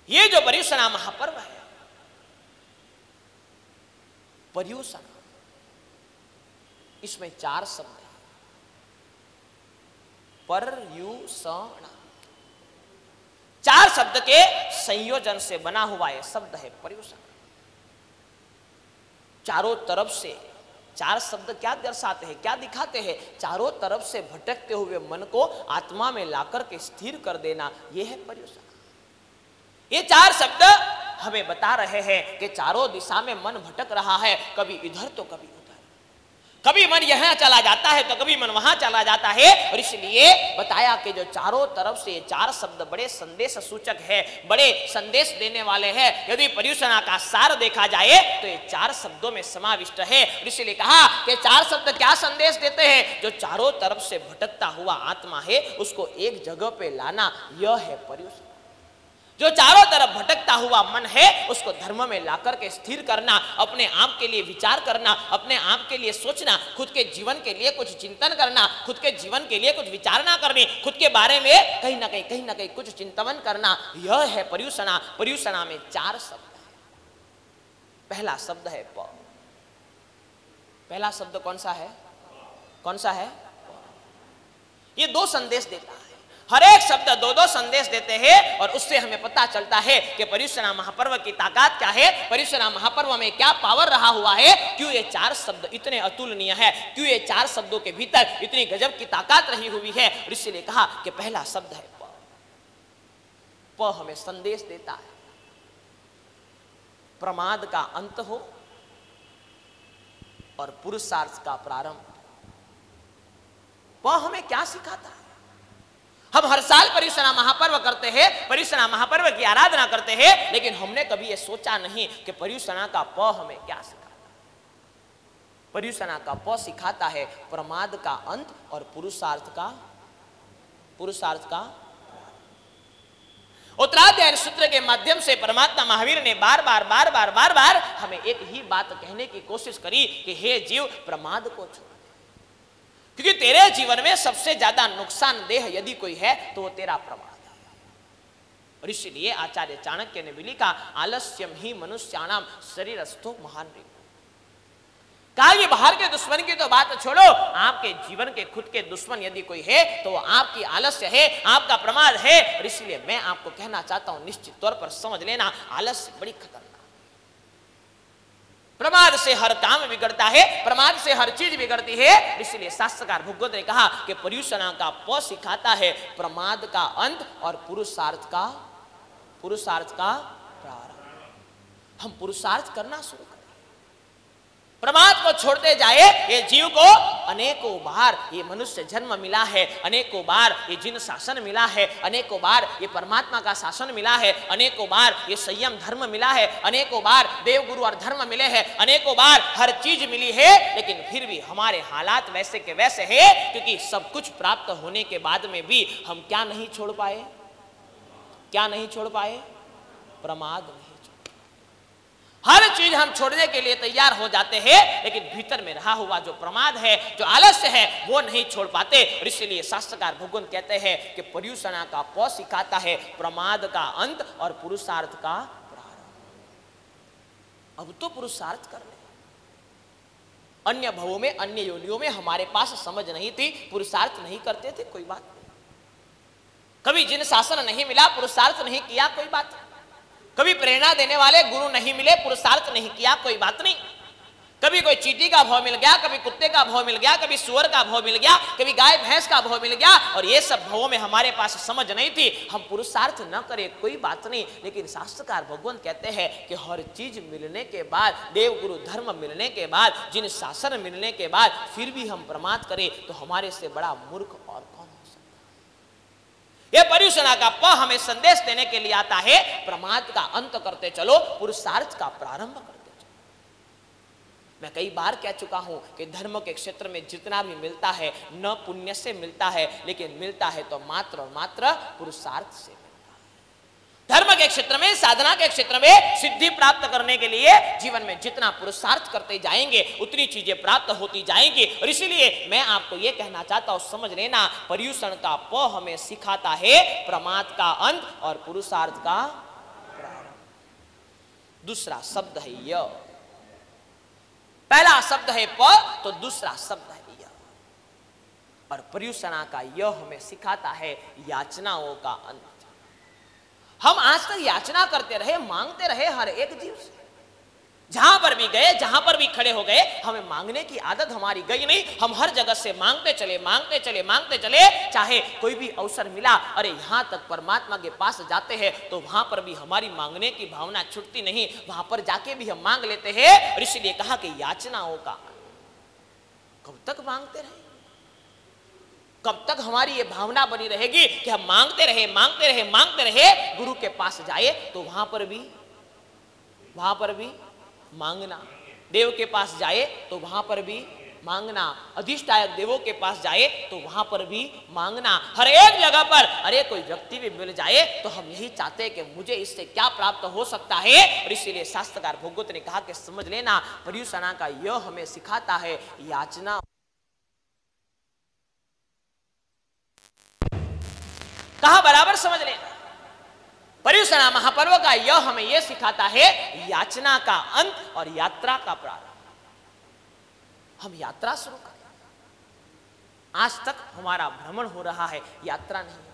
ये जो पर्युषणा महापर्व है, पर्युषण, इसमें 4 शब्द है। पर्युषण 4 शब्द के संयोजन से बना हुआ यह शब्द है पर्युषण। चारों तरफ से 4 शब्द क्या दर्शाते हैं, क्या दिखाते हैं? चारों तरफ से भटकते हुए मन को आत्मा में लाकर के स्थिर कर देना, यह है पर्युषण। ये 4 शब्द हमें बता रहे हैं कि चारों दिशा में मन भटक रहा है, कभी इधर तो कभी उधर, कभी मन यहां चला जाता है तो कभी मन वहां चला जाता है। और इसलिए बताया कि जो चारों तरफ से 4 शब्द बड़े संदेश सूचक है, बड़े संदेश देने वाले हैं। यदि पर्युषणा का सार देखा जाए तो ये 4 शब्दों में समाविष्ट है। इसलिए कहा कि 4 शब्द क्या संदेश देते हैं? जो चारों तरफ से भटकता हुआ आत्मा है उसको एक जगह पे लाना, यह है पर्युषण। जो चारों तरफ भटकता हुआ मन है उसको धर्म में लाकर के स्थिर करना, अपने आप के लिए विचार करना, अपने आप के लिए सोचना, खुद के जीवन के लिए कुछ चिंतन करना, खुद के जीवन के लिए कुछ विचारना करनी, खुद के बारे में कहीं ना कहीं कुछ चिंतन करना, यह है पर्युषणा। पर्युषणा में 4 शब्द है। पहला शब्द है प। पहला शब्द कौन सा है? कौन सा है? ये 2 संदेश देता है। हर एक शब्द 2-2 संदेश देते हैं और उससे हमें पता चलता है कि पर्युषणा महापर्व की ताकत क्या है, पर्युषणा महापर्व में क्या पावर रहा हुआ है, क्यों ये 4 शब्द इतने अतुलनीय है, क्यों ये 4 शब्दों के भीतर इतनी गजब की ताकत रही हुई है। और इसलिए कहा कि पहला शब्द है प। प हमें संदेश देता है प्रमाद का अंत हो और पुरुषार्थ का प्रारंभ। प हमें क्या सिखाता है? हम हर साल पर्युषणा महापर्व करते हैं, पर्युषणा महापर्व की आराधना करते हैं, लेकिन हमने कभी यह सोचा नहीं कि पर्युषणा का प हमें क्या सिखाता है। पर्युषणा का प सिखाता है प्रमाद का अंत और पुरुषार्थ का उत्तराध्याय सूत्र के माध्यम से परमात्मा महावीर ने बार बार हमें एक ही बात कहने की कोशिश करी कि हे जीव, प्रमाद को छोड़, क्योंकि तेरे जीवन में सबसे ज्यादा नुकसानदेह यदि कोई है तो वो तेरा प्रमाद है। और इसलिए आचार्य चाणक्य ने भी लिखा, आलस्यम ही मनुष्याणाम शरीरस्थो महान रिपु। कहा कि बाहर के दुश्मन की तो बात छोड़ो, आपके जीवन के खुद के दुश्मन यदि कोई है तो वो आपकी आलस्य है, आपका प्रमाद है। और इसलिए मैं आपको कहना चाहता हूं, निश्चित तौर पर समझ लेना, आलस्य बड़ी खतरनाक। प्रमाद से हर काम बिगड़ता है, प्रमाद से हर चीज बिगड़ती है। इसलिए शास्त्रकार भगवत ने कहा कि पर्युषणा का प सिखाता है प्रमाद का अंत और पुरुषार्थ का प्रारंभ। हम पुरुषार्थ करना शुरू करें, प्रमाद को छोड़ते जाए। ये जीव को अनेकों बार ये मनुष्य जन्म मिला है, अनेकों बार ये जिन शासन मिला है, अनेकों बार ये परमात्मा का शासन मिला है, अनेकों बार ये संयम धर्म मिला है, अनेकों बार देव गुरु और धर्म मिले हैं, अनेकों बार हर चीज मिली है, लेकिन फिर भी हमारे हालात वैसे के वैसे है। क्योंकि सब कुछ प्राप्त होने के बाद में भी हम क्या नहीं छोड़ पाए? प्रमाद नहीं। हर चीज हम छोड़ने के लिए तैयार हो जाते हैं, लेकिन भीतर में रहा हुआ जो प्रमाद है, जो आलस्य है, वो नहीं छोड़ पाते। और इसलिए शास्त्रकार भगवान कहते हैं कि पर्युषणा का प सिखाता है प्रमाद का अंत और पुरुषार्थ का प्रारंभ। अब तो पुरुषार्थ कर ले। अन्य भवों में, अन्य योनियों में हमारे पास समझ नहीं थी, पुरुषार्थ नहीं करते थे, कोई बात नहीं। कभी जिन शासन नहीं मिला, पुरुषार्थ नहीं किया, कोई बात नहीं। कभी प्रेरणा देने वाले गुरु नहीं मिले, पुरुषार्थ नहीं किया, कोई बात नहीं। कभी कोई चींटी का भाव मिल गया, कभी कुत्ते का भाव मिल गया, कभी सुअर का भाव मिल गया, कभी गाय भैंस का भाव मिल गया, और ये सब भावों में हमारे पास समझ नहीं थी, हम पुरुषार्थ न करें, कोई बात नहीं। लेकिन शास्त्रकार भगवान कहते हैं कि हर चीज मिलने के बाद, देव गुरु धर्म मिलने के बाद, जिन शासन मिलने के बाद फिर भी हम प्रमाद करें तो हमारे से बड़ा मूर्ख और कौन हो सकता है। यह पर्युषणा का प हमें संदेश देने के लिए आता है, प्रमाद का अंत करते चलो, पुरुषार्थ का प्रारंभ करते चलो। मैं कई बार कह चुका हूं कि धर्म के क्षेत्र में जितना भी मिलता है न पुण्य से मिलता है, लेकिन मिलता है तो मात्र और मात्र पुरुषार्थ से मिलता है। धर्म के क्षेत्र में, साधना के क्षेत्र में सिद्धि प्राप्त करने के लिए जीवन में जितना पुरुषार्थ करते जाएंगे उतनी चीजें प्राप्त होती जाएंगी। और इसीलिए मैं आपको यह कहना चाहता हूं, समझ लेना, पर्युषण का प हमें सिखाता है प्रमाद का अंत और पुरुषार्थ का प्रारंभ। दूसरा शब्द है य। पहला शब्द है प तो दूसरा शब्द है य। और पर्युषणा का य हमें सिखाता है याचनाओं का अंत। हम आज तक याचना करते रहे, मांगते रहे हर एक जीव से। जहां पर भी गए, जहां पर भी खड़े हो गए, हमें मांगने की आदत हमारी गई नहीं। हम हर जगह से मांगते चले, मांगते चले, मांगते चले। चाहे कोई भी अवसर मिला, अरे यहां तक परमात्मा के पास जाते हैं तो वहां पर भी हमारी मांगने की भावना छूटती नहीं। वहां पर जाके भी हम मांग लेते हैं। और इसलिए कहा कि याचनाओं का कब तक मांगते रहे, कब तक हमारी ये भावना बनी रहेगी कि हम मांगते रहे, मांगते रहे, मांगते रहे। गुरु के पास जाए तो वहां पर भी मांगना, देव के पास जाए तो वहां पर भी मांगना, अधिष्ठायक देवों के पास जाए तो वहां पर भी मांगना। हर एक जगह पर अरे कोई व्यक्ति भी मिल जाए तो हम यही चाहते हैं कि मुझे इससे क्या प्राप्त हो सकता है। और इसीलिए शास्त्रकार भगवत ने कहा कि समझ लेना, पर्युषणा का यह हमें सिखाता है याचना। कहा बराबर समझ लेना, पर्युषणा महापर्व का यह हमें यह सिखाता है याचना का अंत और यात्रा का प्रारंभ। हम यात्रा शुरू करें। आज तक हमारा भ्रमण हो रहा है, यात्रा नहीं।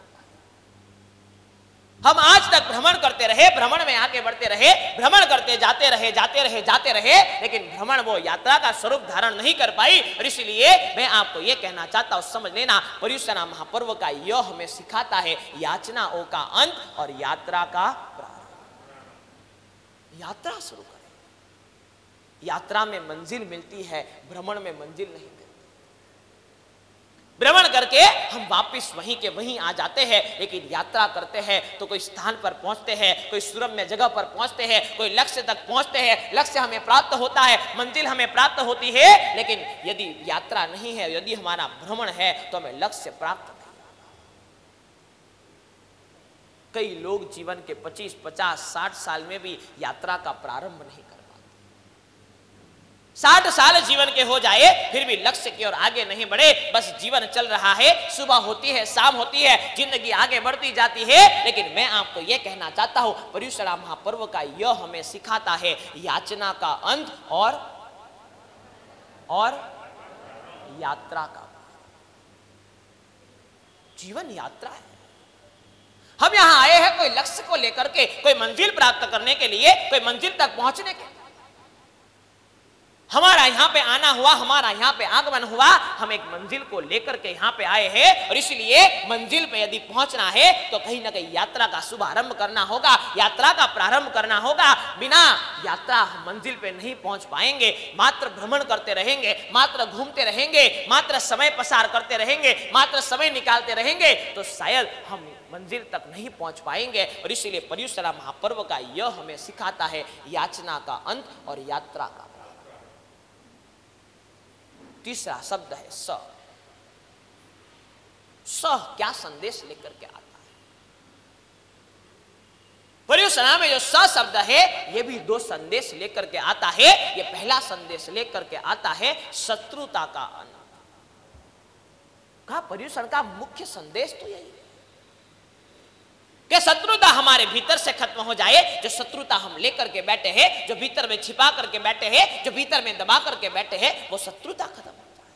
हम आज तक भ्रमण करते रहे, भ्रमण में आगे बढ़ते रहे, भ्रमण करते जाते रहे, जाते रहे, जाते रहे, लेकिन भ्रमण वो यात्रा का स्वरूप धारण नहीं कर पाई। और इसलिए मैं आपको यह कहना चाहता हूं, समझ लेना, पर्युषणा महापर्व का यह हमें सिखाता है याचनाओं का अंत और यात्रा का प्रारंभ। यात्रा शुरू करें। यात्रा में मंजिल मिलती है, भ्रमण में मंजिल नहीं। भ्रमण करके हम वापस वहीं के वहीं आ जाते हैं, लेकिन यात्रा करते हैं तो कोई स्थान पर पहुंचते हैं, कोई सुरम्य जगह पर पहुंचते हैं, कोई लक्ष्य तक पहुंचते हैं, लक्ष्य हमें प्राप्त होता है, मंजिल हमें प्राप्त होती है। लेकिन यदि यात्रा नहीं है, यदि हमारा भ्रमण है तो हमें लक्ष्य प्राप्त नहीं। कई लोग जीवन के 25, 50, 60 साल में भी यात्रा का प्रारंभ नहीं कर 60 साल जीवन के हो जाए फिर भी लक्ष्य की ओर आगे नहीं बढ़े। बस जीवन चल रहा है, सुबह होती है, शाम होती है, जिंदगी आगे बढ़ती जाती है। लेकिन मैं आपको यह कहना चाहता हूं, पर्युषणा महापर्व का यह हमें सिखाता है याचना का अंत और यात्रा का। जीवन यात्रा है। हम यहां आए हैं कोई लक्ष्य को लेकर के, कोई मंजिल प्राप्त करने के लिए, कोई मंजिल तक पहुंचने के। हमारा यहां पे आना हुआ, हमारा यहां पे आगमन हुआ, हम एक मंजिल को लेकर के यहां पे आए हैं। और इसलिए मंजिल पे यदि पहुंचना है तो कहीं ना कहीं यात्रा का शुभारंभ करना होगा, यात्रा का प्रारंभ करना होगा। बिना यात्रा मंजिल पे नहीं पहुंच पाएंगे। मात्र भ्रमण करते रहेंगे, मात्र घूमते रहेंगे, मात्र समय पसार करते रहेंगे, मात्र समय निकालते रहेंगे तो शायद हम मंजिल तक नहीं पहुंच पाएंगे। और इसलिए पर्युषणा महापर्व का यह हमें सिखाता है याचना का अंत और यात्रा का। तीसरा शब्द है स। स क्या संदेश लेकर के आता है? पर्युषणा में जो स शब्द है यह भी 2 संदेश लेकर के आता है। यह पहला संदेश लेकर के आता है शत्रुता का अंत। कहा पर्युषण का मुख्य संदेश तो यही है कि शत्रुता हमारे भीतर से खत्म हो जाए। जो शत्रुता हम लेकर के बैठे हैं, जो भीतर में छिपा करके बैठे हैं, जो भीतर में दबा करके बैठे हैं, वो शत्रुता खत्म हो जाए।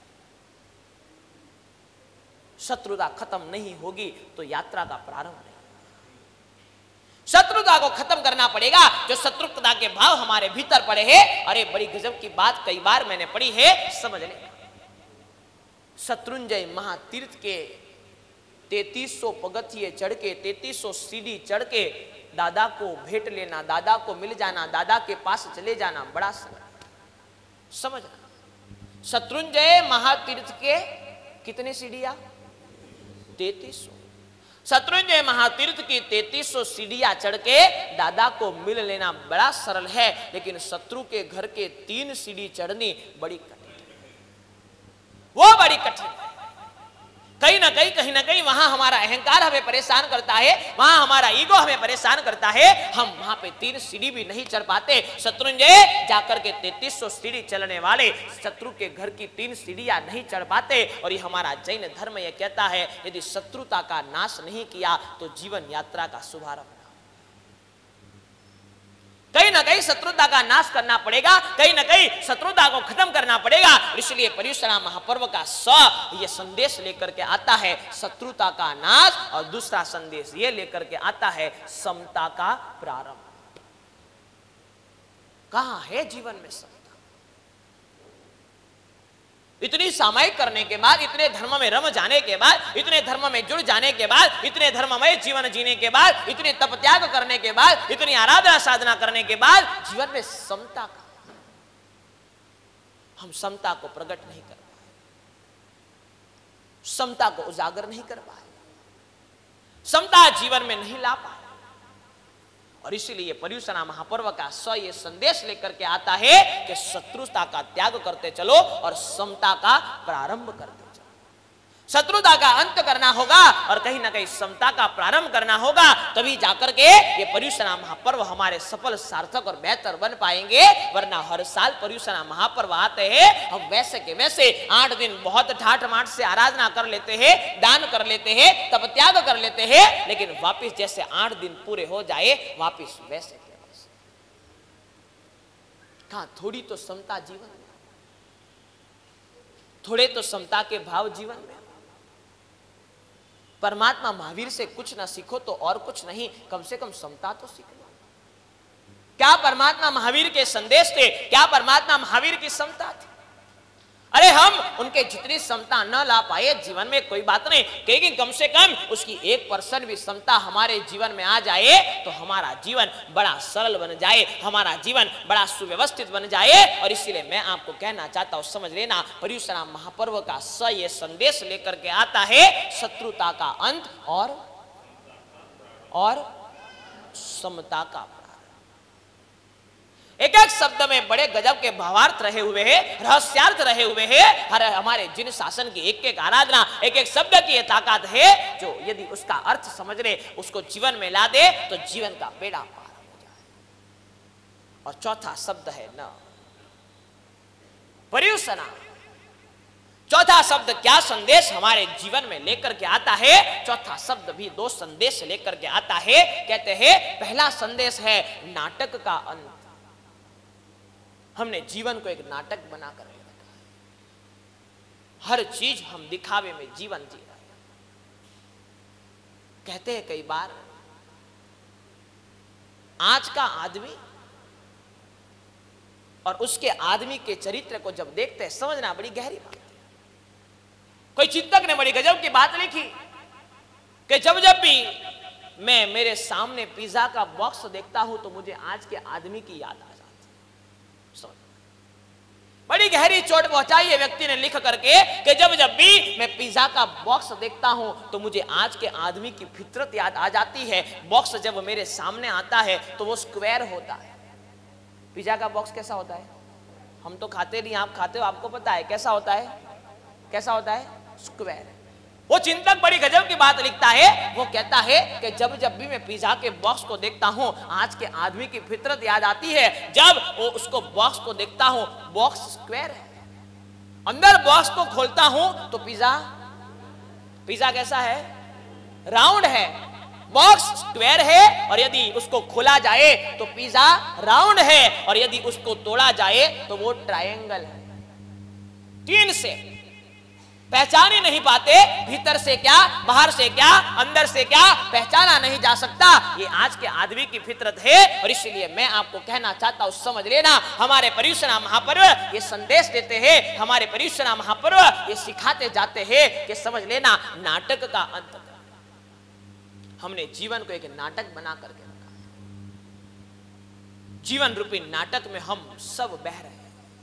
शत्रुता खत्म नहीं होगी तो यात्रा का प्रारंभ नहीं। शत्रुता को खत्म करना पड़ेगा। जो शत्रुता के भाव हमारे भीतर पड़े हैं, अरे बड़ी गजब की बात कई बार मैंने पढ़ी है, समझ ले। शत्रुंजय महातीर्थ के 3300 पगथिये चढ़ के, 3300 सीढ़ी चढ़ के दादा को भेंट लेना, दादा को मिल जाना, दादा के पास चले जाना बड़ा समझना। शत्रुंजय महातीर्थ के कितने सीढ़ियां? 3300। शत्रुंजय महातीर्थ की 3300 सीढ़ियां चढ़ के दादा को मिल लेना बड़ा सरल है, लेकिन शत्रु के घर के 3 सीढ़ी चढ़नी बड़ी कठिन, वो बड़ी कठिन है। कहीं ना कहीं वहां हमारा अहंकार हमें परेशान करता है, वहां हमारा ईगो हमें परेशान करता है। हम वहां पे 3 सीढ़ी भी नहीं चढ़ पाते। शत्रुंजय जाकर के 3300 सीढ़ी चलने वाले शत्रु के घर की 3 सीढ़ियां नहीं चढ़ पाते। और ये हमारा जैन धर्म यह कहता है यदि शत्रुता का नाश नहीं किया तो जीवन यात्रा का शुभारंभ। कहीं ना कहीं शत्रुता का नाश करना पड़ेगा, कहीं ना कहीं शत्रुता को खत्म करना पड़ेगा। इसलिए पर्युषण महापर्व का ये संदेश लेकर के आता है शत्रुता का नाश, और दूसरा संदेश ये लेकर के आता है समता का प्रारंभ। कहां है जीवन में समता? इतनी सामायिक करने के बाद, इतने धर्म में रम जाने के बाद, इतने धर्म में जुड़ जाने के बाद, इतने धर्ममय जीवन जीने के बाद, इतने तप त्याग करने के बाद, इतनी आराधना साधना करने के बाद जीवन में समता का, हम समता को प्रकट नहीं कर पाए, समता को उजागर नहीं कर पाए, समता जीवन में नहीं ला पाए। और इसीलिए पर्युषण महापर्व का ये संदेश लेकर के आता है कि शत्रुता का त्याग करते चलो और समता का प्रारंभ करते चलो। शत्रुता का अंत करना होगा और कहीं ना कहीं समता का प्रारंभ करना होगा, तभी जाकर के ये पर्युषण महापर्व हमारे सफल, सार्थक और बेहतर बन पाएंगे। वरना हर साल पर्युषण महापर्व आते हैं, हम वैसे के वैसे 8 दिन बहुत ठाठ माठ से आराधना कर लेते हैं, दान कर लेते हैं, तप त्याग कर लेते हैं, लेकिन वापिस जैसे 8 दिन पूरे हो जाए वापिस वैसे के वैसे। कहां थोड़ी तो समता जीवन में, थोड़े तो समता के भाव जीवन में। परमात्मा महावीर से कुछ ना सीखो तो और कुछ नहीं, कम से कम समता तो सीख लो। क्या परमात्मा महावीर के संदेश थे, क्या परमात्मा महावीर की समता थी। अरे हम उनके जितनी समता न ला पाए जीवन में कोई बात नहीं, लेकिन कम से कम उसकी 1% भी समता हमारे जीवन में आ जाए तो हमारा जीवन बड़ा सरल बन जाए, हमारा जीवन बड़ा सुव्यवस्थित बन जाए। और इसीलिए मैं आपको कहना चाहता हूं, समझ लेना, पर्युषण महापर्व का ये संदेश लेकर के आता है शत्रुता का अंत और समता का। एक एक शब्द में बड़े गजब के भावार्थ रहे हुए हैं, रहस्यार्थ रहे हुए हैं। हर हमारे जिन शासन की एक एक आराधना, एक एक शब्द की ये ताकत है जो यदि उसका अर्थ समझ ले, उसको जीवन में ला दे तो जीवन का बेड़ा पार हो जाए। और चौथा शब्द है न, पर्युषण। चौथा शब्द क्या संदेश हमारे जीवन में लेकर के आता है? चौथा शब्द भी 2 संदेश लेकर के आता है। कहते हैं पहला संदेश है नाटक का अंत। हमने जीवन को एक नाटक बनाकर रखा है, हर चीज हम दिखावे में जीवन जी रहे हैं। कहते हैं कई बार आज का आदमी और उसके आदमी के चरित्र को जब देखते हैं समझना बड़ी गहरी बात है। कोई चिंतक ने बड़ी गजब की बात लिखी कि जब जब भी मैं मेरे सामने पिज्जा का बॉक्स देखता हूं तो मुझे आज के आदमी की याद आ जाती। बड़ी गहरी चोट पहुंचाई है व्यक्ति ने लिख करके कि जब जब भी मैं पिज्जा का बॉक्स देखता हूं तो मुझे आज के आदमी की फितरत याद आ जाती है। बॉक्स जब मेरे सामने आता है तो वो स्क्वायर होता है। पिज्जा का बॉक्स कैसा होता है? हम तो खाते नहीं, आप खाते हो, आपको पता है कैसा होता है? कैसा होता है? स्क्वायर। वो चिंतक बड़ी गजब की बात लिखता है, वो कहता है कि जब जब भी मैं पिज्जा के बॉक्स को देखता हूं आज के आदमी की फितरत याद आती है। जब वो उसको बॉक्स को देखता हूं, बॉक्स स्क्वायर है, अंदर बॉक्स को खोलता हूं तो पिज्जा कैसा है? राउंड है। बॉक्स स्क्वायर है और यदि उसको खोला जाए तो पिज्जा राउंड है, और यदि उसको तोड़ा जाए तो वो ट्रायंगल है। 3 से पहचान ही नहीं पाते, भीतर से क्या, बाहर से क्या, अंदर से क्या, पहचाना नहीं जा सकता। ये आज के आदमी की फितरत है। और इसलिए मैं आपको कहना चाहता हूं, समझ लेना, हमारे पर्युषण महापर्व ये संदेश देते हैं, हमारे पर्युषण महापर्व ये सिखाते जाते हैं कि समझ लेना नाटक का अंत। हमने जीवन को एक नाटक बना करके रखा है। जीवन रूपी नाटक में हम सब बह रहे हैं,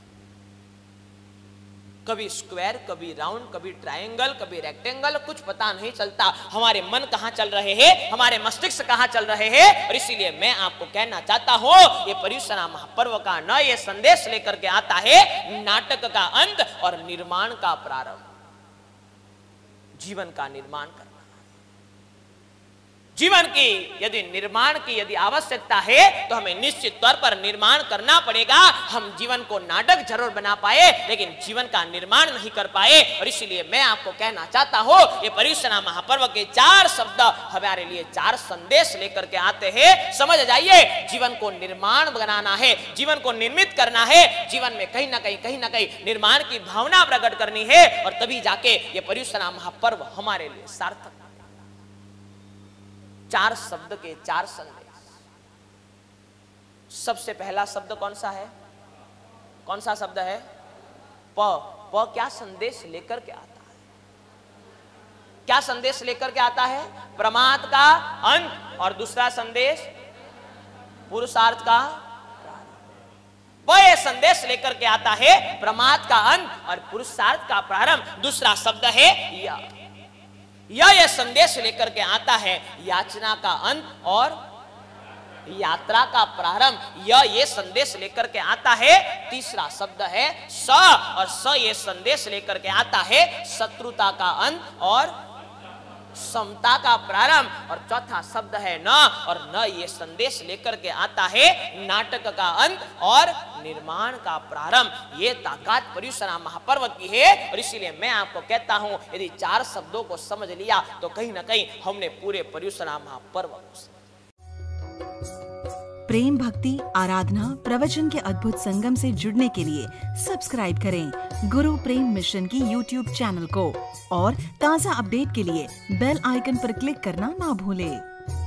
कभी स्क्वायर, कभी राउंड, कभी ट्रायंगल, कभी रेक्टेंगल, कुछ पता नहीं चलता हमारे मन कहां चल रहे हैं, हमारे मस्तिष्क कहां चल रहे हैं। और इसीलिए मैं आपको कहना चाहता हूं, ये पर्युषण महापर्व का न ये संदेश लेकर के आता है नाटक का अंत और निर्माण का प्रारंभ। जीवन का निर्माण करना, जीवन की यदि निर्माण की यदि आवश्यकता है तो हमें निश्चित तौर पर निर्माण करना पड़ेगा। हम जीवन को नाटक जरूर बना पाए लेकिन जीवन का निर्माण नहीं कर पाए। और इसलिए मैं आपको कहना चाहता हूं, ये पर्युषणा महापर्व के 4 शब्द हमारे लिए 4 संदेश लेकर के आते हैं। समझ जाइए, जीवन को निर्माण बनाना है, जीवन को निर्मित करना है, जीवन में कहीं ना कहीं निर्माण की भावना प्रकट करनी है और तभी जाके ये पर्युषणा महापर्व हमारे लिए सार्थक। 4 शब्द के 4 संदेश। सबसे पहला शब्द कौन सा है? कौन सा शब्द है? प। प क्या संदेश लेकर के आता है? क्या संदेश लेकर के आता है? प्रमाद का अंत। और दूसरा संदेश पुरुषार्थ का। प ये संदेश लेकर के आता है प्रमाद का अंत और पुरुषार्थ का प्रारंभ। दूसरा शब्द है यह संदेश लेकर के आता है याचना का अंत और यात्रा का प्रारंभ। ये संदेश लेकर के आता है। तीसरा शब्द है स और स ये संदेश लेकर के आता है शत्रुता का अंत और समता का प्रारंभ। और चौथा शब्द है न, और न ये संदेश लेकर के आता है नाटक का अंत और निर्माण का प्रारंभ। ये ताकत पर्युषणा महापर्व की है। और इसीलिए मैं आपको कहता हूं, यदि 4 शब्दों को समझ लिया तो कहीं ना कहीं हमने पूरे पर्युषणा महापर्व को। प्रेम, भक्ति, आराधना, प्रवचन के अद्भुत संगम से जुड़ने के लिए सब्सक्राइब करें गुरु प्रेम मिशन की YouTube चैनल को और ताज़ा अपडेट के लिए बेल आइकन पर क्लिक करना ना भूलें।